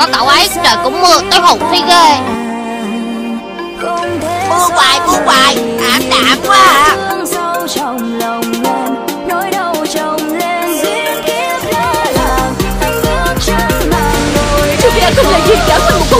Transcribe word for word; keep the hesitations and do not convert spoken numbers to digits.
có cậu ấy trời cũng mưa tới hụt thấy ghê. Mưa hoài mưa hoài ảm đạm quá à. Sophia không hề duyên dáng với một